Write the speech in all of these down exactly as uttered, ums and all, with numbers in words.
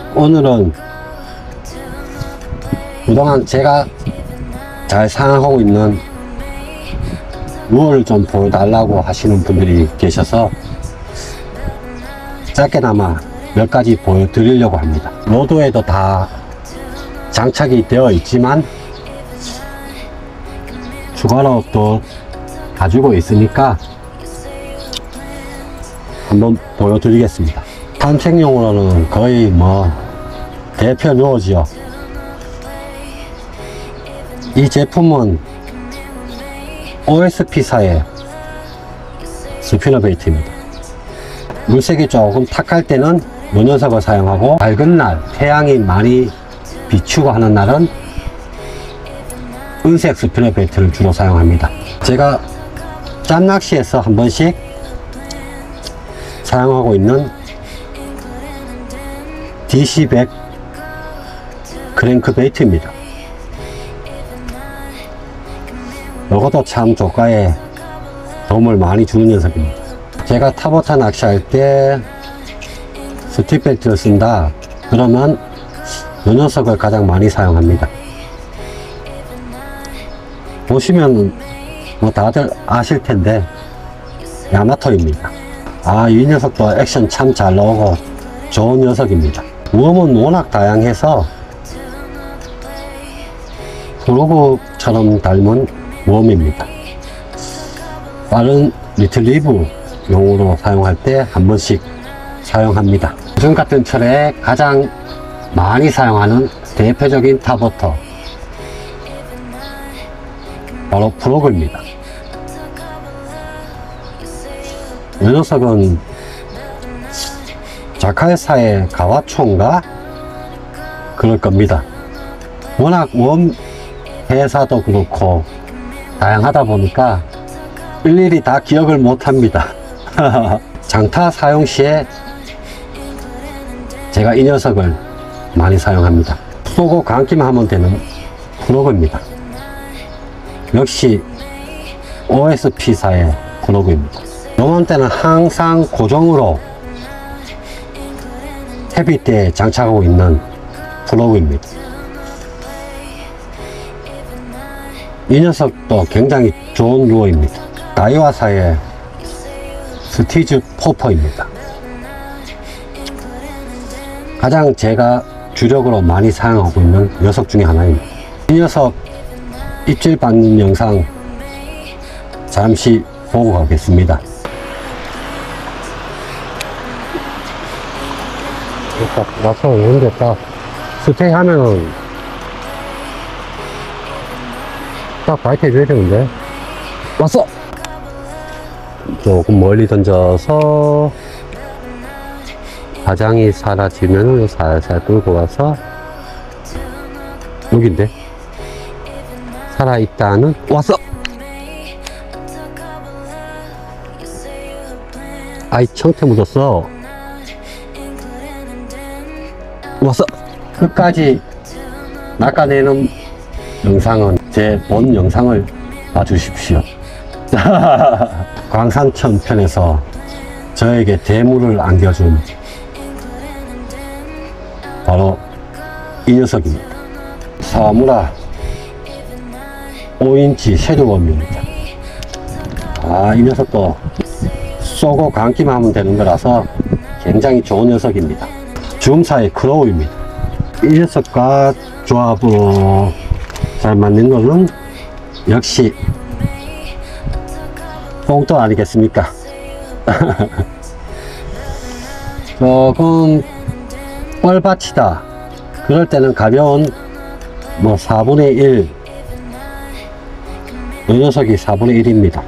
오늘은 그동안 제가 잘 사용하고 있는 무엇을 좀 보여달라고 하시는 분들이 계셔서 짧게나마 몇 가지 보여드리려고 합니다. 로드에도 다 장착이 되어 있지만 추가로 또 가지고 있으니까 한번 보여드리겠습니다. 탐색용으로는 거의 뭐 대표 루어지요. 이 제품은 오에스피사의 스피너베이트입니다. 물색이 조금 탁할 때는 이 녀석을 사용하고, 밝은 날 태양이 많이 비추고 하는 날은 은색 스피너베이트를 주로 사용합니다. 제가 짬낚시에서 한 번씩 사용하고 있는 디씨 백 크랭크 베이트입니다. 이것도 참 조가에 도움을 많이 주는 녀석입니다. 제가 타보타 낚시할 때 스틱 벨트를 쓴다 그러면 이 녀석을 가장 많이 사용합니다. 보시면 뭐 다들 아실 텐데 야마토입니다. 아, 이 녀석도 액션 참 잘 나오고 좋은 녀석입니다. 웜은 워낙 다양해서 프로그처럼 닮은 웜입니다. 빠른 리트리브 용으로 사용할 때 한 번씩 사용합니다. 요즘 같은 철에 가장 많이 사용하는 대표적인 탑워터 바로 프로그입니다. 이 녀석은 자카르타의 가와초인가 그럴 겁니다. 워낙 웜 회사도 그렇고 다양하다 보니까 일일이 다 기억을 못합니다. 장타 사용 시에 제가 이 녀석을 많이 사용합니다. 쏘고 감기만 하면 되는 프로그입니다. 역시 오에스피사의 프로그입니다. 요맘때는 항상 고정으로 헤비대에 장착하고 있는 프로그입니다. 이 녀석도 굉장히 좋은 루어입니다. 다이와사의 스티즈 포퍼입니다. 가장 제가 주력으로 많이 사용하고 있는 녀석 중에 하나입니다. 이 녀석 입질 받는 영상 잠시 보고 가겠습니다. 딱 와서 오는데 딱 스테이 하면은 딱 바이트 해줘야 되는데. 왔어! 조금 멀리 던져서 가장이 사라지면 살살 끌고 와서 여긴데 살아있다는. 왔어! 아이 청태 묻었어. 왔어! 끝까지 낚아내는 영상은 제 본 영상을 봐주십시오. 광산천 편에서 저에게 대물을 안겨준 바로 이 녀석입니다. 사와무라 오 인치 섀도우웜입니다. 아, 이 녀석도 쏘고 감기만 하면 되는 거라서 굉장히 좋은 녀석입니다. 줌사의 크로우입니다. 이 녀석과 조합으로 잘 맞는 것은 역시 뽕도 아니겠습니까? 조금 뻘밭이다 그럴 때는 가벼운 뭐 사분의 일, 이 녀석이 사분의 일입니다.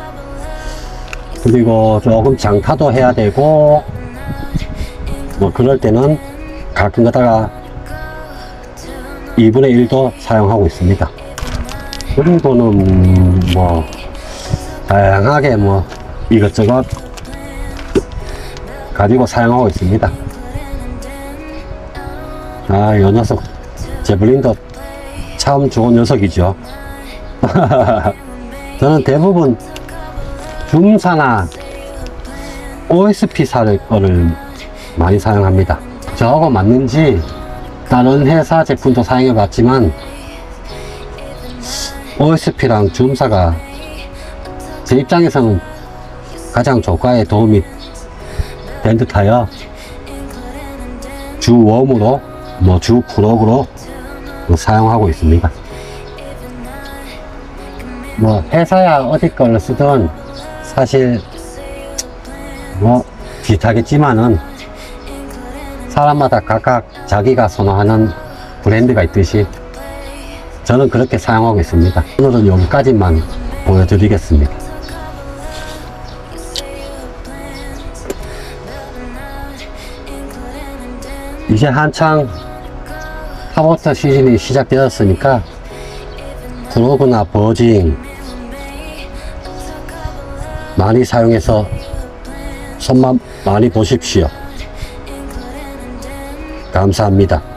그리고 조금 장타도 해야 되고 뭐 그럴 때는 가끔 가다가 이분의 일도 사용하고 있습니다. 그리고는 뭐 다양하게 뭐 이것저것 가지고 사용하고 있습니다. 아, 이 녀석 제블린도 참 좋은 녀석이죠. 저는 대부분 줌사나 오에스피사 거를 많이 사용합니다. 저하고 맞는지 다른 회사 제품도 사용해 봤지만 오에스피랑 줌사가 제 입장에서는 가장 저가에 도움이 된 듯하여 주 웜으로 뭐 주 프록으로 사용하고 있습니다. 뭐 회사야 어디 걸 쓰든 사실 뭐 비슷하겠지만은 사람마다 각각 자기가 선호하는 브랜드가 있듯이 저는 그렇게 사용하고 있습니다. 오늘은 여기까지만 보여드리겠습니다. 이제 한창 탑워터 시즌이 시작되었으니까 프로그나 버징 많이 사용해서 손만 많이 보십시오. 감사합니다.